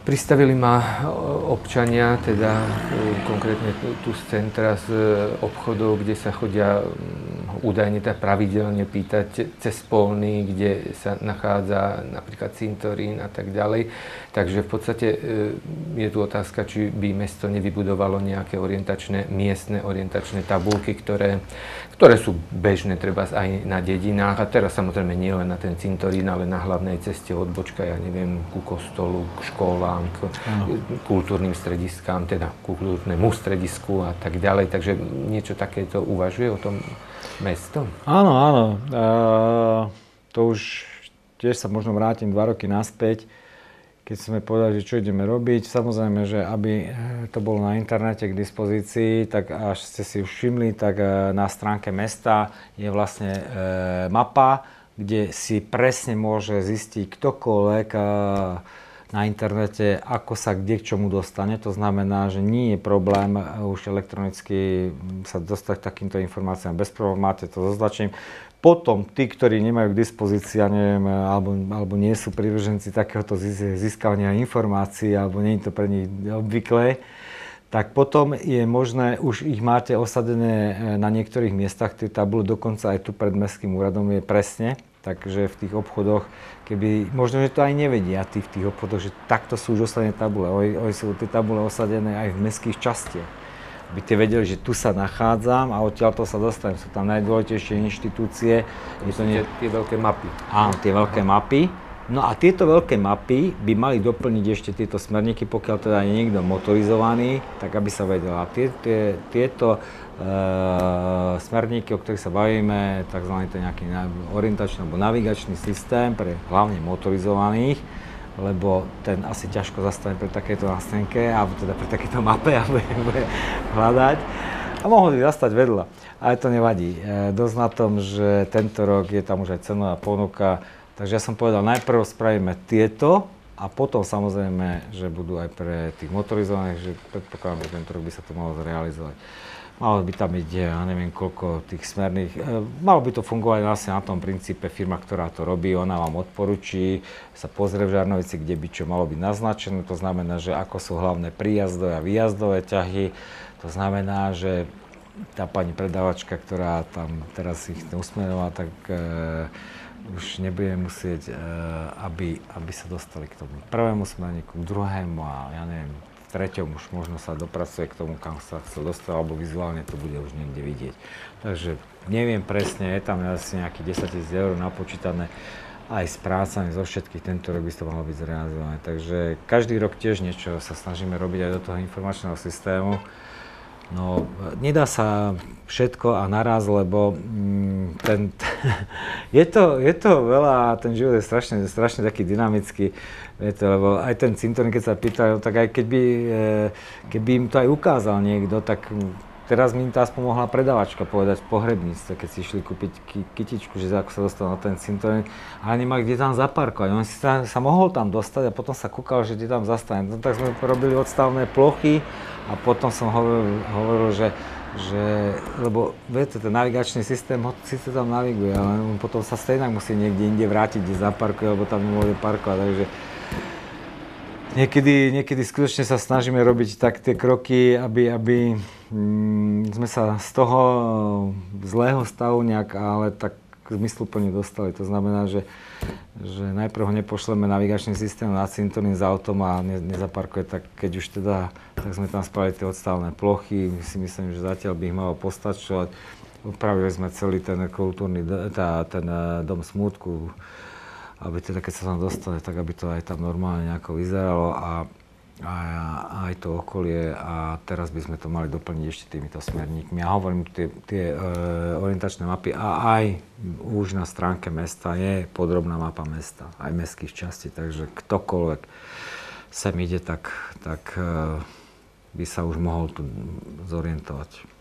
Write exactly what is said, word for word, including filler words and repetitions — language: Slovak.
Pristavili ma občania, teda konkrétne tu z centra, z obchodov, kde sa chodia údajne tak pravidelne pýtať cez polný, kde sa nachádza napríklad cintorín a tak ďalej. Takže v podstate je tu otázka, či by mesto nevybudovalo nejaké orientačné, miestne orientačné tabulky, ktoré, ktoré sú bežné treba aj na dedinách. A teraz samozrejme nie len na ten cintorín, ale na hlavnej ceste odbočka, ja neviem, ku kostolu, k školám, k kultúrnym strediskám, teda kultúrnemu stredisku a tak ďalej. Takže niečo takéto uvažuje o tom mesto? Áno, áno. E, to už tiež sa možno vrátim dva roky naspäť, keď sme povedali, že čo ideme robiť. Samozrejme, že aby to bolo na internete k dispozícii, tak až ste si už všimli, tak na stránke mesta je vlastne e, mapa, kde si presne môže zistiť ktokoľvek e, na internete, ako sa kde k čomu dostane. To znamená, že nie je problém už elektronicky sa dostať k takýmto informáciám. Bez problémov máte to zoznačením. Potom tí, ktorí nemajú k dispozícii, ja neviem, alebo, alebo nie sú prívrženci takéhoto získavania informácií, alebo nie je to pre nich obvyklé, tak potom je možné, už ich máte osadené na niektorých miestach, tie tabule, dokonca aj tu pred Mestským úradom je presne. Takže v tých obchodoch, keby, možno, že to aj nevedia tí v tých obchodoch, že takto sú už osadené tabule. Oni, oni sú tie tabule osadené aj v mestských častiach. Aby tie vedeli, že tu sa nachádzam a odtiaľto sa dostanem. Sú tam najdôležitejšie inštitúcie. Je to nie... Tie veľké mapy. Áno, tie veľké mapy. No a tieto veľké mapy by mali doplniť ešte tieto smerníky, pokiaľ teda je niekto motorizovaný, tak aby sa vedel. A tie, tie, tieto e, smerníky, o ktorých sa bavíme, tzv. To nejaký orientačný alebo navigačný systém pre hlavne motorizovaných, lebo ten asi ťažko zastane pre takéto nástenke, alebo teda pre takéto mape a bude, bude hľadať. A mohol by zastať vedľa. Ale to nevadí. E, dosť na tom, že tento rok je tam už aj cenová ponuka. Takže ja som povedal, najprv spravíme tieto a potom samozrejme, že budú aj pre tých motorizovaných, že predpokladám, že tento rok by sa to malo zrealizovať. Malo by tam byť, ja neviem koľko tých smerných, e, malo by to fungovať vlastne na tom princípe, firma, ktorá to robí, ona vám odporučí, sa pozrie v Žarnovici, kde by čo malo byť naznačené, to znamená, že ako sú hlavné príjazdové a výjazdové ťahy, to znamená, že tá pani predávačka, ktorá tam teraz ich usmenovala, tak e, už nebudeme musieť, aby, aby sa dostali k tomu prvému smerníku, k druhému a ja neviem, v treťom už možno sa dopracuje k tomu, kam sa chcel dostať, alebo vizuálne to bude už niekde vidieť. Takže neviem presne, je tam asi nejakých desaťtisíc eur napočítané aj s prácami, zo všetkých, tento rok by to malo byť zrealizované. Takže každý rok tiež niečo sa snažíme robiť aj do toho informačného systému. No, nedá sa všetko a naraz, lebo mm, ten, je, to, je to veľa, ten život je strašne, strašne taký dynamický, viete, lebo aj ten cintorín, keď sa pýtajú, tak aj keby, keby im to aj ukázal niekto, tak teraz mi to aspoň mohla predavačka povedať v pohrebníctve, keď si išli kúpiť kytičku, že ako sa dostal na ten cintorín, ale nemá kde tam zaparkovať. On si sa, sa mohol tam dostať a potom sa kúkal, že kde tam zastane. No tak sme robili odstavné plochy a potom som hovoril, hovoril že, že, lebo viete, ten navigačný systém ho síce tam naviguje, ale on potom sa stejnak musí niekde inde vrátiť, kde zaparkuje, lebo tam nemôže parkovať, takže Niekedy, niekedy skutočne sa snažíme robiť tak tie kroky, aby, aby mm, sme sa z toho zlého stavu nejak, ale tak zmysluplne dostali. To znamená, že, že najprv ho nepošleme navigačný systém na cintorín s autom a ne, nezaparkuje, tak keď už teda, tak sme tam spravili tie odstavné plochy, my si myslím, že zatiaľ by ich malo postačovať. Upravili sme celý ten kultúrny, tá, ten dom smútku, aby teda keď sa tam dostali, tak aby to aj tam normálne nejako vyzeralo a, a, a aj to okolie a teraz by sme to mali doplniť ešte týmito smerníkmi. Ja hovorím, tie, tie e, orientačné mapy a aj už na stránke mesta je podrobná mapa mesta, aj mestských častí, takže ktokoľvek sem ide, tak, tak e, by sa už mohol tu zorientovať.